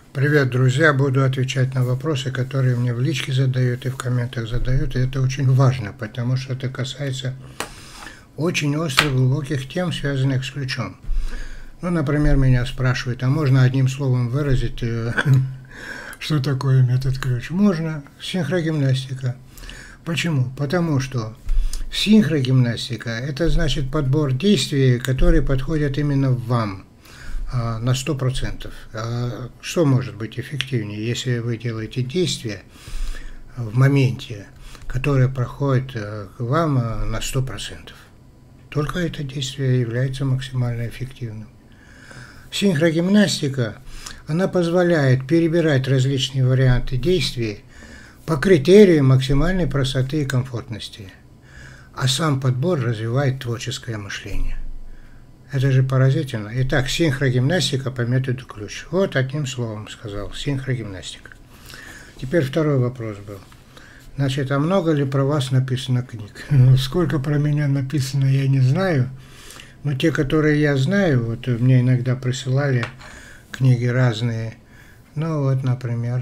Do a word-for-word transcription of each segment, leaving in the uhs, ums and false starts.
Привет, друзья! Буду отвечать на вопросы, которые мне в личке задают и в комментах задают. И это очень важно, потому что это касается очень острых, глубоких тем, связанных с ключом. Ну, например, меня спрашивают, а можно одним словом выразить, что такое метод ключ? Можно. Синхрогимнастика. Почему? Потому что синхрогимнастика – это значит подбор действий, которые подходят именно вам. На сто процентов. Что может быть эффективнее, если вы делаете действие в моменте, которое проходит к вам на сто процентов? Только это действие является максимально эффективным. Синхрогимнастика, она позволяет перебирать различные варианты действий по критерию максимальной простоты и комфортности. А сам подбор развивает творческое мышление. Это же поразительно. Итак, синхрогимнастика по методу ключ. Вот одним словом сказал, синхрогимнастика. Теперь второй вопрос был. Значит, а много ли про вас написано книг? Сколько про меня написано, я не знаю. Но те, которые я знаю, вот мне иногда присылали книги разные. Ну вот, например,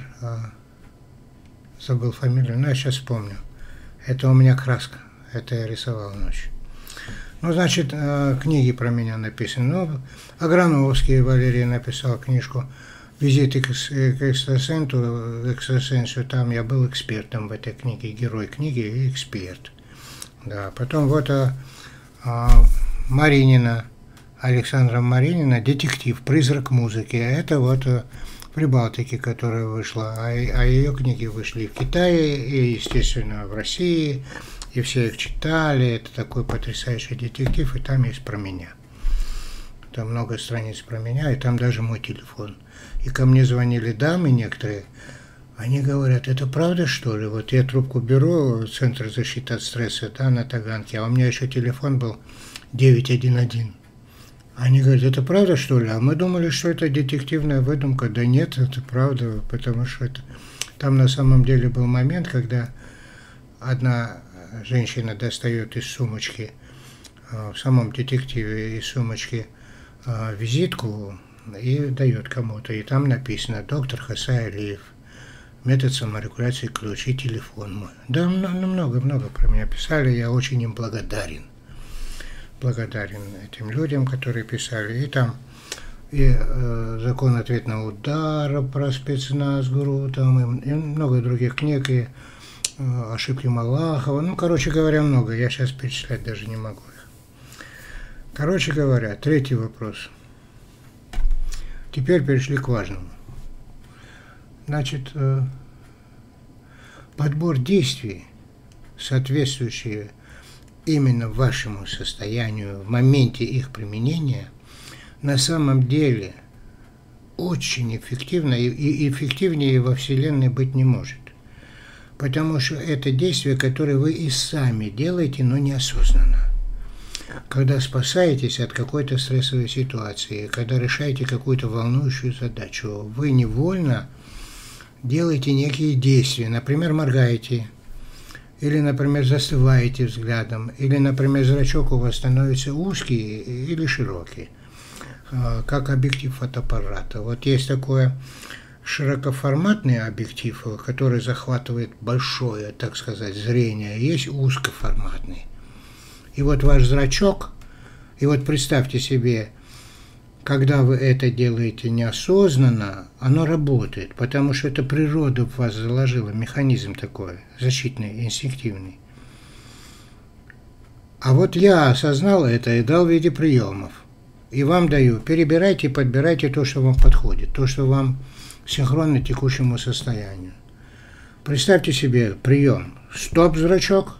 забыл фамилию, но я сейчас вспомню. Это у меня краска. Это я рисовал ночью. Ну, значит, книги про меня написаны. Ну, Аграновский Валерий написал книжку «Визит к экстрасенсу», экстрасенсу. Там я был экспертом в этой книге, герой книги и эксперт. Да, потом вот а, а, Маринина, Александра Маринина, «Детектив. Призрак музыки». Это вот в Прибалтике, которая вышла, а, а ее книги вышли в Китае и, естественно, в России. И все их читали, это такой потрясающий детектив, и там есть про меня. Там много страниц про меня, и там даже мой телефон. И ко мне звонили дамы некоторые, они говорят, это правда, что ли? Вот я трубку беру, Центр защиты от стресса, да, на Таганке, а у меня еще телефон был девять один один. Они говорят, это правда, что ли? А мы думали, что это детективная выдумка. Да нет, это правда, потому что это... Там на самом деле был момент, когда одна... женщина достает из сумочки, в самом детективе из сумочки визитку и дает кому-то. И там написано «Доктор Хасай Алиев, метод саморегуляции ключ и телефон мой». Да, много-много про меня писали, я очень им благодарен. Благодарен этим людям, которые писали. И там и э, закон ответного удара про спецназ ГРУ, там, и, и много других книг, и ошибки Малахова, ну, короче говоря, много, я сейчас перечислять даже не могу их. Короче говоря, третий вопрос. Теперь перешли к важному. Значит, подбор действий, соответствующие именно вашему состоянию в моменте их применения, на самом деле очень эффективно, и эффективнее во Вселенной быть не может. Потому что это действия, которые вы и сами делаете, но неосознанно. Когда спасаетесь от какой-то стрессовой ситуации, когда решаете какую-то волнующую задачу, вы невольно делаете некие действия. Например, моргаете, или, например, застываете взглядом, или, например, зрачок у вас становится узкий или широкий, как объектив фотоаппарата. Вот есть такое... широкоформатный объектив, который захватывает большое, так сказать, зрение, есть узкоформатный. И вот ваш зрачок, и вот представьте себе, когда вы это делаете неосознанно, оно работает, потому что это природа в вас заложила, механизм такой, защитный, инстинктивный. А вот я осознал это и дал в виде приемов. И вам даю, перебирайте, подбирайте то, что вам подходит, то, что вам синхронно текущему состоянию. Представьте себе прием. Стоп, зрачок.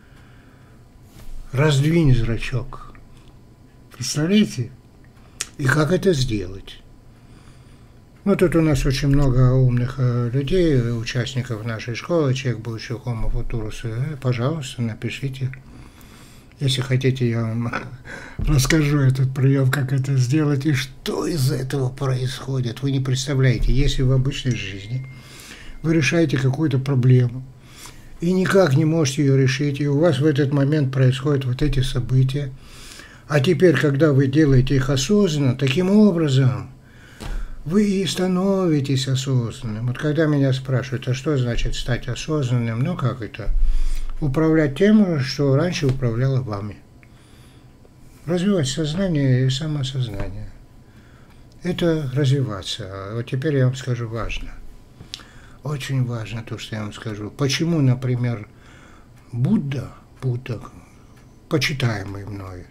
Раздвинь зрачок. Представляете? И как это сделать? Ну, тут у нас очень много умных э, людей, участников нашей школы, человек, будущий Homo Futurus. Э, пожалуйста, напишите. Если хотите, я вам расскажу этот прием, как это сделать и что из этого происходит. Вы не представляете, если в обычной жизни вы решаете какую-то проблему и никак не можете ее решить, и у вас в этот момент происходят вот эти события, а теперь, когда вы делаете их осознанно, таким образом вы и становитесь осознанным. Вот когда меня спрашивают, а что значит стать осознанным, ну как это? Управлять тем, что раньше управляло вами. Развивать сознание и самосознание. Это развиваться. А вот теперь я вам скажу важно. Очень важно то, что я вам скажу. Почему, например, Будда, Будда, почитаемый мной,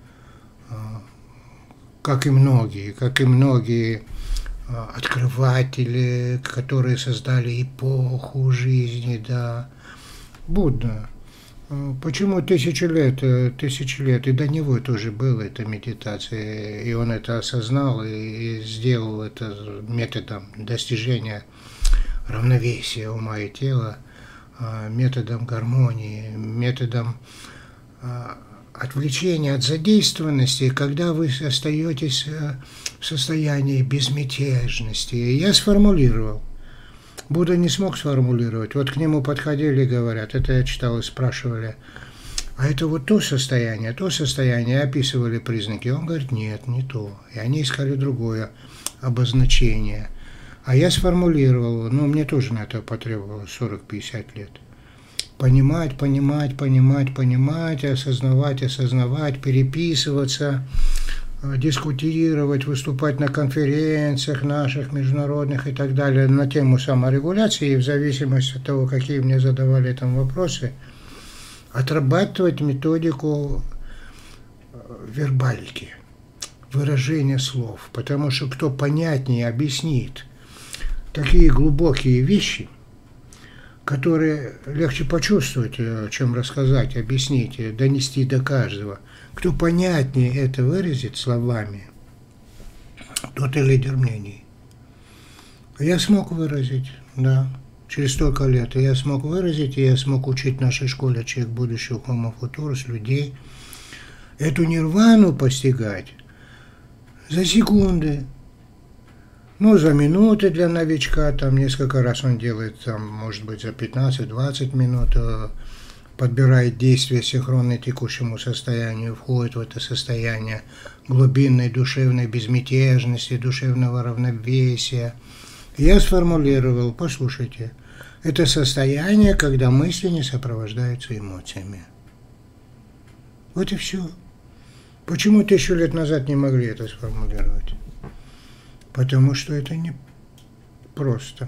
как и многие, как и многие открыватели, которые создали эпоху жизни, да, Будда. Почему тысячи лет, тысячи лет, и до него тоже была эта медитация, и он это осознал и сделал это методом достижения равновесия ума и тела, методом гармонии, методом отвлечения от задействованности, когда вы остаетесь в состоянии безмятежности. Я сформулировал. Будда не смог сформулировать. Вот к нему подходили и говорят, это я читал и спрашивали, а это вот то состояние, то состояние, описывали признаки. Он говорит, нет, не то. И они искали другое обозначение. А я сформулировал, ну, мне тоже на это потребовалось сорок-пятьдесят лет. Понимать, понимать, понимать, понимать, осознавать, осознавать, переписываться, дискутировать, выступать на конференциях наших, международных и так далее на тему саморегуляции, и в зависимости от того, какие мне задавали там вопросы, отрабатывать методику вербалики, выражения слов, потому что кто понятнее объяснит такие глубокие вещи, которые легче почувствовать, чем рассказать, объяснить, донести до каждого. Кто понятнее это выразит словами, тот и лидер мнений. Я смог выразить, да, через столько лет. И я смог выразить, и я смог учить в нашей школе «Человек будущего Homo Futurus» людей эту нирвану постигать за секунды. Ну, за минуты для новичка, там несколько раз он делает, там, может быть, за пятнадцать-двадцать минут, подбирает действия синхронно текущему состоянию, входит в это состояние глубинной душевной безмятежности, душевного равновесия. Я сформулировал, послушайте, это состояние, когда мысли не сопровождаются эмоциями. Вот и все. Почему тысячу лет назад не могли это сформулировать? Потому что это не просто.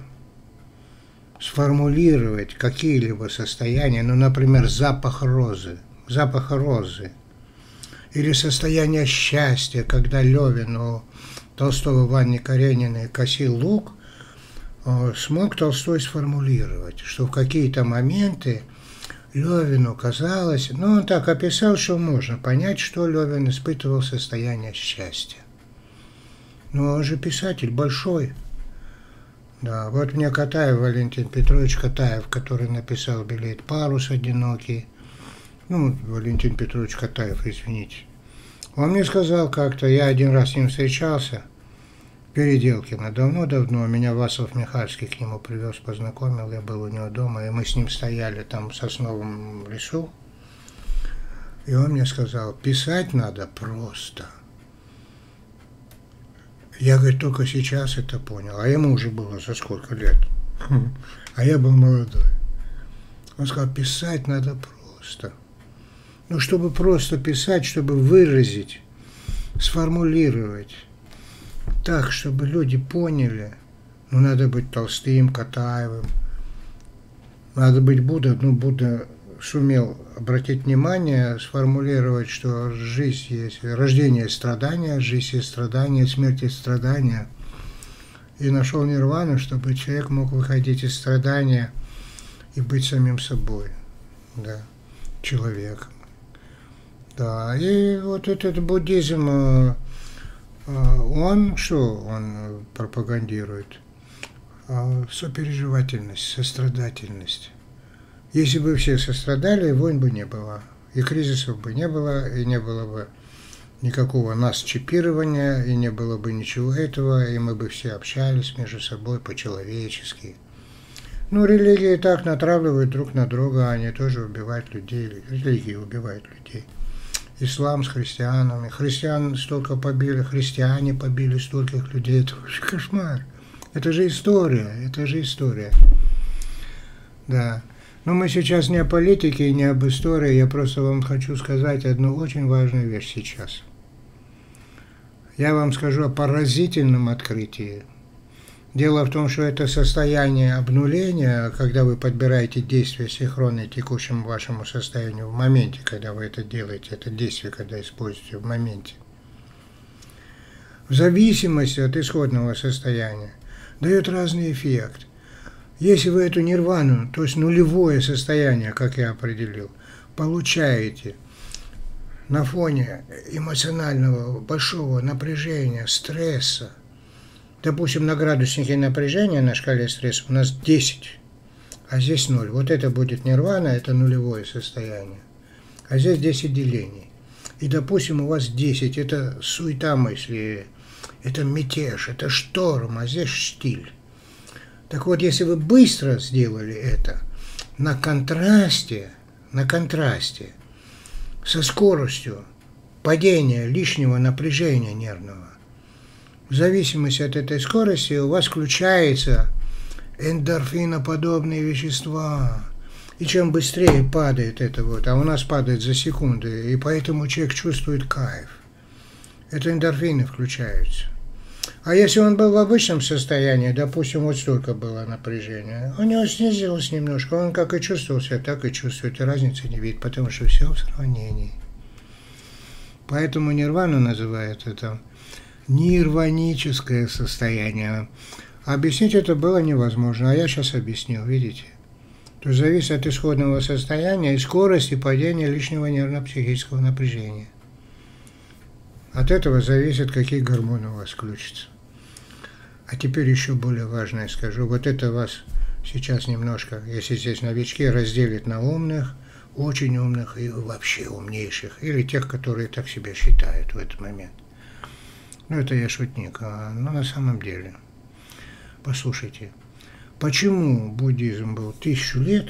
Сформулировать какие-либо состояния, ну, например, запах розы, запах розы, или состояние счастья, когда Левин у Толстого в Анне Карениной косил лук, смог Толстой сформулировать, что в какие-то моменты Левину казалось, ну, он так описал, что можно понять, что Левин испытывал состояние счастья. Но он же писатель большой. Да, вот мне Катаев, Валентин Петрович Катаев, который написал «Белеет парус одинокий». Ну, Валентин Петрович Катаев, извините. Он мне сказал как-то, я один раз с ним встречался, Переделкино, давно-давно, меня Вацлав Михальский к нему привез, познакомил, я был у него дома, и мы с ним стояли там в сосновом лесу, и он мне сказал, писать надо просто. Я, говорит, только сейчас это понял, а ему уже было за сколько лет, а я был молодой. Он сказал, писать надо просто. Ну, чтобы просто писать, чтобы выразить, сформулировать так, чтобы люди поняли, ну, надо быть Толстым, Катаевым, надо быть Будда, ну, Будда сумел обратить внимание, сформулировать, что жизнь есть, рождение есть страдания, жизнь есть страдания, смерть есть страдания, и нашел нирвану, чтобы человек мог выходить из страдания и быть самим собой, да, человеком. Да, и вот этот буддизм, он что он пропагандирует? Сопереживательность, сострадательность. Если бы все сострадали, войн бы не было, и кризисов бы не было, и не было бы никакого нас чипирования, и не было бы ничего этого, и мы бы все общались между собой по-человечески. Ну, религии так натравливают друг на друга, они тоже убивают людей, религии убивают людей. ислам с христианами. Христиан столько побили, христиане побили стольких людей. Это вообще кошмар. Это же история, это же история. Да. Но мы сейчас не о политике и не об истории. Я просто вам хочу сказать одну очень важную вещь сейчас. Я вам скажу о поразительном открытии. Дело в том, что это состояние обнуления, когда вы подбираете действия синхронные текущему вашему состоянию в моменте, когда вы это делаете, это действие, когда используете в моменте, в зависимости от исходного состояния, дает разный эффект. Если вы эту нирвану, то есть нулевое состояние, как я определил, получаете на фоне эмоционального большого напряжения, стресса, допустим, на градуснике напряжения на шкале стресса у нас десять, а здесь ноль. Вот это будет нирвана, это нулевое состояние. А здесь десять делений. И, допустим, у вас десять, это суета мысли, это мятеж, это шторм, а здесь штиль. Так вот, если вы быстро сделали это, на контрасте, на контрасте, со скоростью падения лишнего напряжения нервного, в зависимости от этой скорости у вас включаются эндорфиноподобные вещества. И чем быстрее падает это вот, а у нас падает за секунды, и поэтому человек чувствует кайф. Это эндорфины включаются. А если он был в обычном состоянии, допустим, вот столько было напряжения, у него снизилось немножко, он как и чувствовал себя, так и чувствует, и разницы не видит, потому что все в сравнении. Поэтому нирвану называют это нирваническое состояние. Объяснить это было невозможно, а я сейчас объяснил, видите? То есть зависит от исходного состояния и скорости падения лишнего нервно-психического напряжения. От этого зависит, какие гормоны у вас включатся. А теперь еще более важное скажу. Вот это вас сейчас немножко, если здесь новички, разделит на умных, очень умных и вообще умнейших, или тех, которые так себя считают в этот момент. Ну, это я шутник, но на самом деле. Послушайте, почему буддизм был тысячу лет,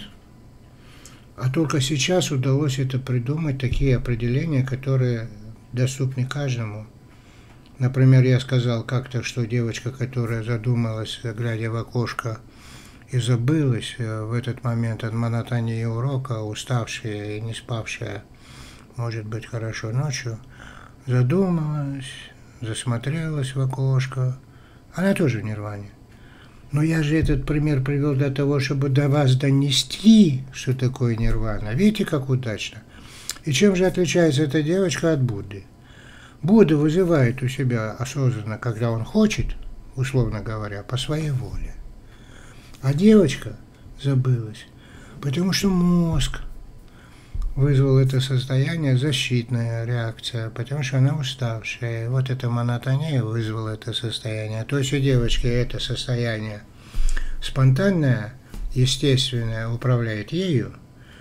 а только сейчас удалось это придумать, такие определения, которые доступны каждому? Например, я сказал как-то, что девочка, которая задумалась, глядя в окошко, и забылась в этот момент от монотонии урока, уставшая и не спавшая, может быть, хорошо ночью, задумалась, засмотрелась в окошко, она тоже в нирване. Но я же этот пример привел для того, чтобы до вас донести, что такое нирвана. Видите, как удачно? И чем же отличается эта девочка от Будды? Будда вызывает у себя осознанно, когда он хочет, условно говоря, по своей воле. А девочка забылась, потому что мозг вызвал это состояние, защитная реакция, потому что она уставшая. И вот эта монотония вызвала это состояние. То есть у девочки это состояние спонтанное, естественное, управляет ею,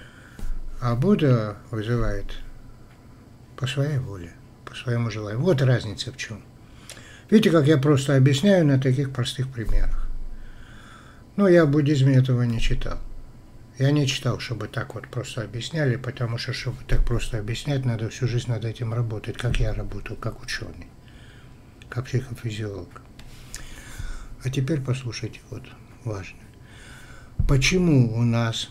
а Будда вызывает по своей воле, по своему желанию. Вот разница в чем. Видите, как я просто объясняю на таких простых примерах. Но я в буддизме этого не читал. Я не читал, чтобы так вот просто объясняли, потому что, чтобы так просто объяснять, надо всю жизнь над этим работать, как я работал, как ученый, как психофизиолог. А теперь послушайте, вот важно. Почему у нас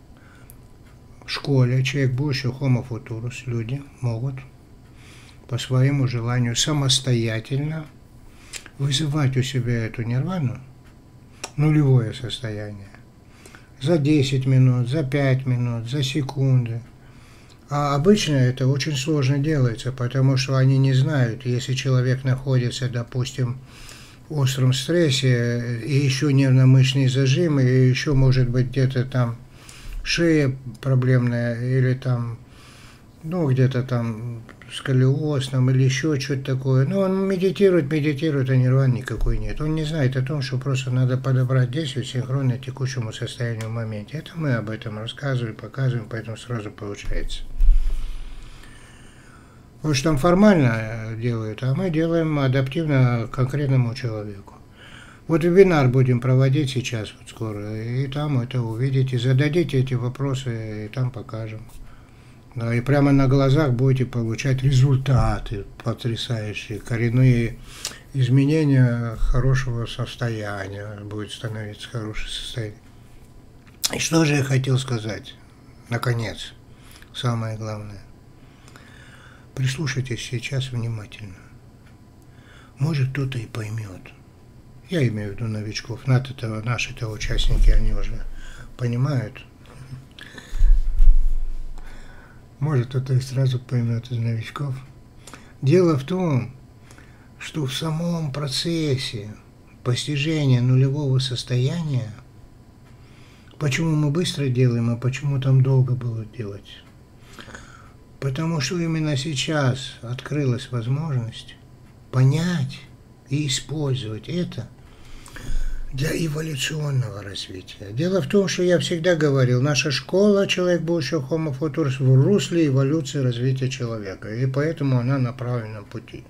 в школе человек будущего homo futurus, люди могут по своему желанию самостоятельно вызывать у себя эту нирвану, нулевое состояние, за десять минут, за пять минут, за секунды. А обычно это очень сложно делается, потому что они не знают, если человек находится, допустим, в остром стрессе, и еще нервно-мышечный зажим, и еще может быть где-то там шея проблемная, или там, ну, где-то там сколиоз, там, или еще что-то такое. Ну, он медитирует, медитирует, а нирваны никакой нет. Он не знает о том, что просто надо подобрать действие синхронно текущему состоянию в моменте. Это мы об этом рассказывали, показываем, поэтому сразу получается. Потому что там формально делают, а мы делаем адаптивно конкретному человеку. Вот вебинар будем проводить сейчас, вот скоро, и там это увидите, зададите эти вопросы, и там покажем. Да, и прямо на глазах будете получать результаты потрясающие, коренные изменения хорошего состояния, будет становиться хорошее состояние. И что же я хотел сказать? Наконец, самое главное. Прислушайтесь сейчас внимательно. Может, кто-то и поймет. Я имею в виду новичков. Наши-то, наши-то участники, они уже понимают. Может, кто-то и сразу поймет из новичков. Дело в том, что в самом процессе постижения нулевого состояния, почему мы быстро делаем, а почему там долго было делать? Потому что именно сейчас открылась возможность понять и использовать это для эволюционного развития. Дело в том, что я всегда говорил, наша школа «Человек будущего Homo Futurus» в русле эволюции развития человека, и поэтому она на правильном пути.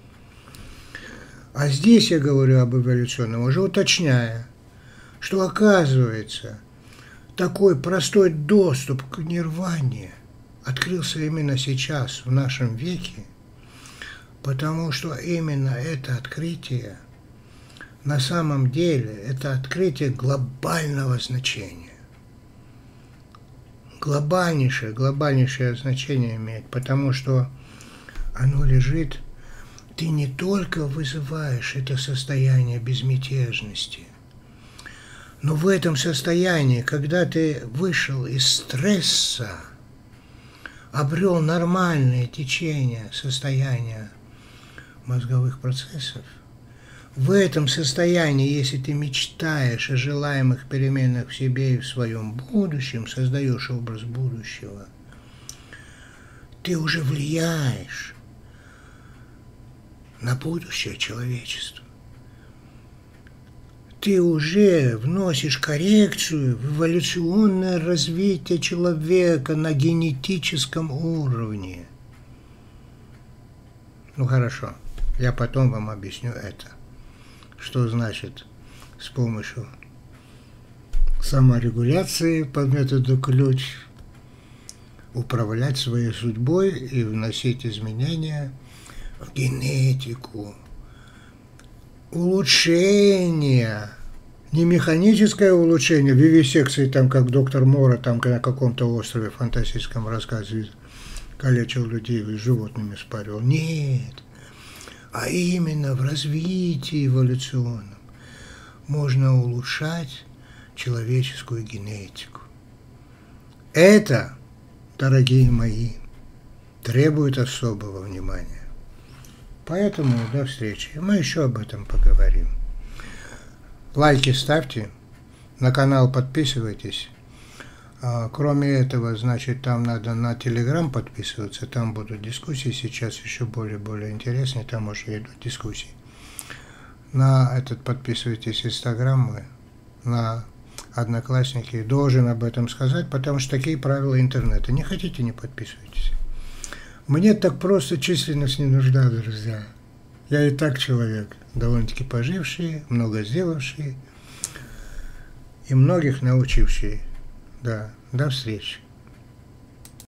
А здесь я говорю об эволюционном, уже уточняя, что оказывается, такой простой доступ к нирване открылся именно сейчас, в нашем веке, потому что именно это открытие на самом деле это открытие глобального значения. Глобальнейшее, глобальнейшее значение имеет, потому что оно лежит, ты не только вызываешь это состояние безмятежности, но в этом состоянии, когда ты вышел из стресса, обрел нормальное течение состояния мозговых процессов, в этом состоянии, если ты мечтаешь о желаемых переменах в себе и в своем будущем, создаешь образ будущего, ты уже влияешь на будущее человечества. Ты уже вносишь коррекцию в эволюционное развитие человека на генетическом уровне. Ну хорошо, я потом вам объясню это. Что значит с помощью саморегуляции по методу ключ управлять своей судьбой и вносить изменения в генетику. Улучшение, не механическое улучшение, вивисекции, там как доктор Мора там на каком-то острове в фантастическом рассказе калечил людей и с животными спаривал. Нет. А именно в развитии эволюционном можно улучшать человеческую генетику. Это, дорогие мои, требует особого внимания. Поэтому до встречи. Мы еще об этом поговорим. Лайки ставьте, на канал подписывайтесь. Кроме этого, значит, там надо на Telegram подписываться, там будут дискуссии, сейчас еще более-более интереснее, там уже идут дискуссии. На этот подписывайтесь Инстаграм, на Одноклассники, должен об этом сказать, потому что такие правила интернета. Не хотите, не подписывайтесь. Мне так просто численность не нужна, друзья. Я и так человек, довольно-таки поживший, много сделавший и многих научивший. Да, до встречи.